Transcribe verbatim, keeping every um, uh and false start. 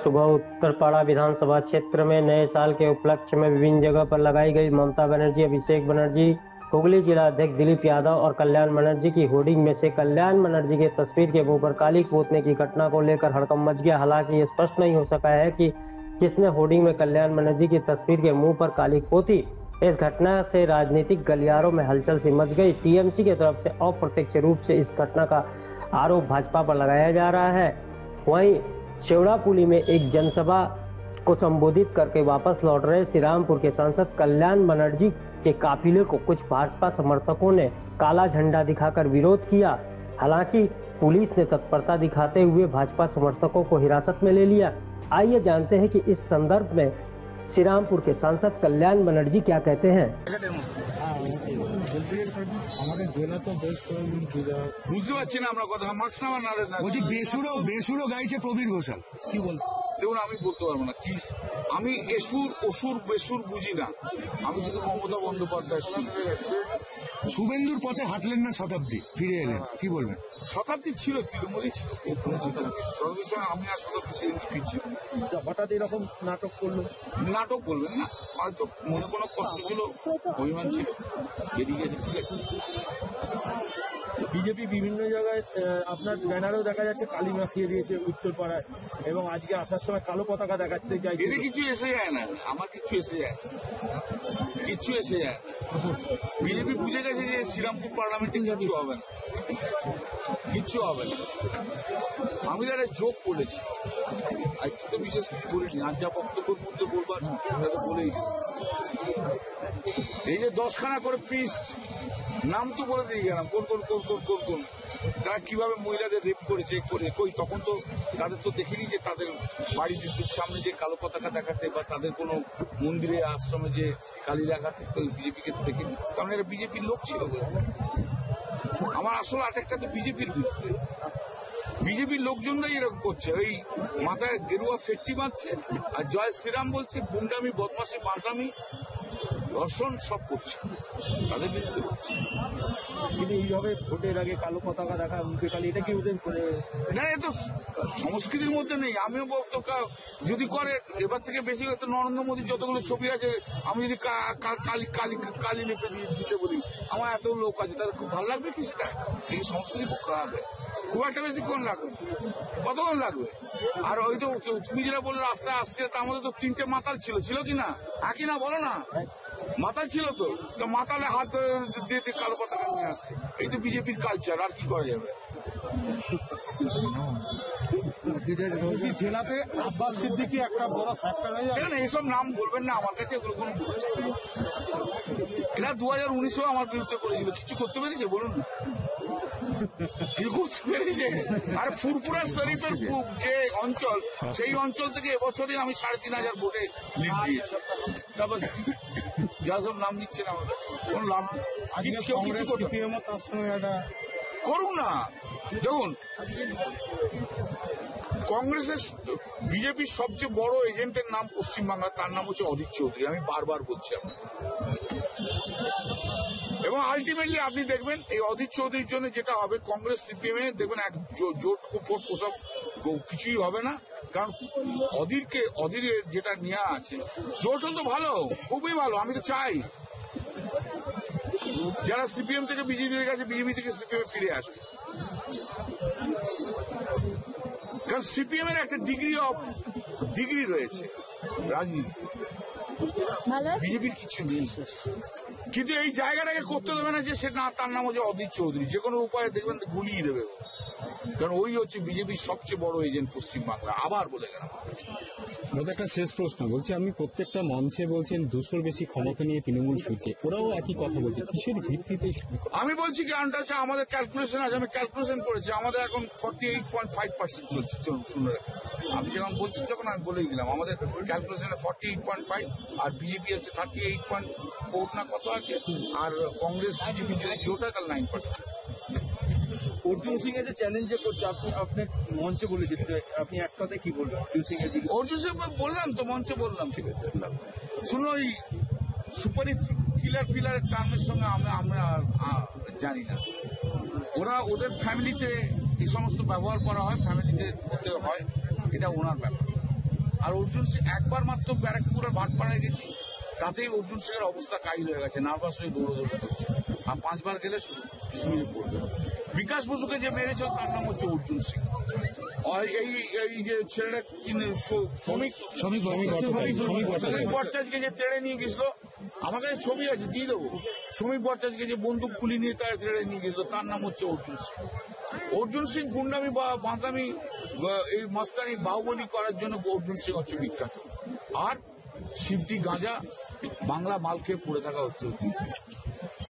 सुबह उत्तरपाड़ा विधानसभा क्षेत्र में नए साल के उपलक्ष्य में विभिन्न जगह पर लगाई गई ममता बनर्जी, अभिषेक बनर्जी, हुगली जिला अध्यक्ष दिलीप यादव और कल्याण बनर्जी की होर्डिंग में से कल्याण बनर्जी की तस्वीर के मुंह पर काली पोतने की घटना को लेकर हड़कंप मच गया। हालांकि ये स्पष्ट नहीं हो सका है कि किसने होर्डिंग में कल्याण बनर्जी की तस्वीर के मुंह पर काली पोती। इस घटना से राजनीतिक गलियारों में हलचल सी मच गई। टीएमसी की तरफ से अप्रत्यक्ष रूप से इस घटना का आरोप भाजपा पर लगाया जा रहा है। वहीं शेवड़ापुली में एक जनसभा को संबोधित करके वापस लौट रहे श्रीरामपुर के सांसद कल्याण बनर्जी के काफिले को कुछ भाजपा समर्थकों ने काला झंडा दिखाकर विरोध किया। हालांकि पुलिस ने तत्परता दिखाते हुए भाजपा समर्थकों को हिरासत में ले लिया। आइए जानते हैं कि इस संदर्भ में श्रीरामपुर के सांसद कल्याण बनर्जी क्या कहते हैं। বুঝতে পারছি না আমরা কথা মাস্ক নামা না বলছি বেসুরো বেসুরো গাইছে প্রবীর ঘোষাল কি বল দেখুন আমি বলতে পারবো না কি আমি এসুর অসুর বেসুর বুঝি না আমি শুধু মমতা বন্দ্যোপাধ্যায় শুভেন্দুর পথে হাঁটলেন না শতাব্দী ফিরে এলেন কি বলবেন শতাব্দী ছিল তৃণমূলই ছিল শতাব্দীর সঙ্গে আমি আর শতাব্দী সেদিন ফিরছি হঠাৎ এরকম নাটক করলো নাটক বলবেন না হয়তো মনে কোনো কষ্ট ছিল অভিমান ছিল বেরিয়ে গেছে ঠিক আছে। বিজেপি বিভিন্ন জায়গায় আপনার ব্যানারেও দেখা যাচ্ছে কালি মাখিয়ে দিয়েছে উত্তরপাড়ায় এবং আজকে আসার সময় কালো পতাকা দেখাতে চাইছে। এতে কিছু এসে যায় না, আমার কিছু এসে যায় কিচ্ছু এসে যায় বিজেপি বুঝে গেছে যে শ্রীরামপুর পার্লামেন্টে কিচ্ছু হবে না কিচ্ছু হবে না। আমি যারা যোগ করেছি আজকে তো বিশেষ কিছু করিনি, আজ যা বক্তব্যের মধ্যে বলবার সেটা তো বলেই এই যে দশখানা করে ফিস্ট নাম তো বলে দিয়ে গেলাম কোন কোন কোন কোন কোন কোন তারা কিভাবে মহিলাদের রেপ করেছে করে কই তখন তো তাদের তো দেখিনি যে তাদের বাড়ির সামনে যে কালো পতাকা দেখাতে বা তাদের কোনো মন্দিরে আশ্রমে যে কালী দেখাতে ওই বিজেপিকে তো দেখিনি, কারণ এরা বিজেপির লোক ছিল। আমার আসল আটেকটা তো বিজেপির বিরুদ্ধে, বিজেপির লোকজনরাই এরকম করছে, ওই মাথায় গেরুয়া ফেট্টি বাঁধছে আর জয় শ্রীরাম বলছে, গুন্ডামি বদমাশি বাঁধামি ধর্ষণ সব করছে তাদের বিরুদ্ধে করছে। কিন্তু এইভাবে ভোটের আগে কালো পতাকা দেখা মুখে কালি এটা কি ওদের না, এ তো সংস্কৃতির মধ্যে নেই। আমিও যদি করে এবার থেকে বেশি হয়তো নরেন্দ্র মোদীর যতগুলো ছবি আছে আমি যদি কালি কালি কালি লেপে দিয়ে দিতে বলি আমার এত লোক আছে তাদের খুব ভালো লাগবে কি সেটা এই সংস্কৃতি পক্ষ হবে খুব একটা বেশি কোন লাগবে কতক্ষণ লাগবে। আর ওই তো তুমি যেটা বললে রাস্তায় আসছে তার মধ্যে তো তিনটে মাতাল ছিল ছিল কি না একই না বলো না মাতাল ছিল তো মাতালে হাত দিয়ে দিয়ে কালো পতাকা নিয়ে আসছে। এই তো বিজেপির কালচার, আর কি করা যাবে। জেলাতে আব্বাস সিদ্দিকী একটা বড় ফ্যাক্টর হয়ে যাবে। না এসব নাম বলবেন না আমার কাছে, এগুলো কোনো এরা দু হাজার উনিশেও আমার বিরুদ্ধে করেছিল, কিছু করতে পেরেছে বলুন না কি করতে পেরেছে। আর ফুরপুরা শরীফের যে অঞ্চল সেই অঞ্চল থেকে এবছরে আমি সাড়ে তিন হাজার ভোটে লিড দিয়েছি। তারপর যা সব নাম নিচ্ছে না আমার কাছে কোনো লাভ তার সঙ্গে একটা করুন না। দেখুন কংগ্রেসের বিজেপির সবচেয়ে বড় এজেন্টের নাম পশ্চিমবাংলা, তার নাম হচ্ছে অধীর চৌধুরী। আমি বারবার বলছি আপনার এবং আলটিমেটলি আপনি দেখবেন এই অধীর চৌধুরীর জন্য যেটা হবে কংগ্রেস সিপিএম এ দেখবেন এক জোট ফোট ওসব কিছুই হবে না, কারণ অধীরকে অধীরের যেটা নেওয়া আছে জোট তো ভালো খুবই ভালো। আমি তো চাই যারা সিপিএম থেকে বিজেপি গেছে বিজেপি থেকে সিপিএম ফিরে আসবে, কারণ সিপিএম এর একটা ডিগ্রি অফ ডিগ্রি রয়েছে রাজনীতি, বিজেপির কিছু নেই। কিন্তু এই জায়গাটাকে করতে দেবে না যে সে না তার নাম হচ্ছে অধীর চৌধুরী, যে কোনো উপায়ে দেখবেন গুলিয়ে দেবে, কারণ ওই হচ্ছে বিজেপির সবচেয়ে বড় এজেন্ট পশ্চিমবাংলা। আবার বলে গেলাম একটা শেষ প্রশ্ন বলছি, আপনি প্রত্যেকটা মঞ্চে বলছেন দুশোর বেশি ক্ষমতা নিয়ে তৃণমূল ছুটছে, ওরাও একই কথা বলছে, কিসের ভিত্তিতে? আমি বলছি কারণটা হচ্ছে আমাদের ক্যালকুলেশন আছে, আমি ক্যালকুলেশন করেছি আমাদের এখন forty eight point five percent চলছে। শুনে রাখেন আমি যখন বলছি তখন আমি বলেই গেলাম আমাদের ক্যালকুলেশনে ফর্টি এইট পয়েন্ট ফাইভ আর বিজেপি হচ্ছে থার্টি এইট পয়েন্ট ফোর না কত আছে, আর কংগ্রেস বিজেপি যদি জোট হয় তাহলে নাইন পার্সেন্ট। অর্জুন সিং এর যে চ্যালেঞ্জ করছে আপনি আপনার মঞ্চে বলেছেন, আপনি এক কথায় কি বলবেন অর্জুন সিং এর? অর্জুন সিং বললাম তো মঞ্চে বললাম, ঠিক আছে শুনো ওই সুপারি কিলার ফিলারের টার্মের সঙ্গে আমরা আমরা জানি না, ওরা ওদের ফ্যামিলিতে এই সমস্ত ব্যবহার করা হয়, ফ্যামিলিতে হতে হয়, এটা ওনার ব্যাপার। আর অর্জুন সিং একবার মাত্র ব্যারাকপুর আর ভাটপাড়ায় গেছি, তাতেই অর্জুন সিং এর অবস্থা কাহিল হয়ে গেছে, নার্ভাস হয়ে দৌড়দৌড়ি করছে। আর পাঁচবার গেলে শুয়ে পড়বে। বিকাশ বসুকে যে মেরেছে তার নাম হচ্ছে অর্জুন সিং। আর এই এই যে ছেলেটা কি নে- স- শ্রমিক শ্রমিক ভট্টাচার্য, শ্রমিক ভট্টাচার্য। শ্রমিক ভট্টাচার্যকে যে তেড়ে নিয়ে গেছিল, আমার কাছে ছবি আছে, দিয়ে দেবো। শ্রমিক ভট্টাচার্যকে যে বন্দুক খুলি নিয়ে তার তেড়ে নিয়ে গেছিল, তার নাম হচ্ছে অর্জুন সিং। অর্জুন সিং গুন্ডামি বা বাঁকামি বা এই মাস্তানি বাহুবলী করার জন্য অর্জুন সিং হচ্ছে বিখ্যাত। আর শিবটি গাঁজা বাংলা মাল খেয়ে পড়ে থাকা হচ্ছে অর্জুন সিং।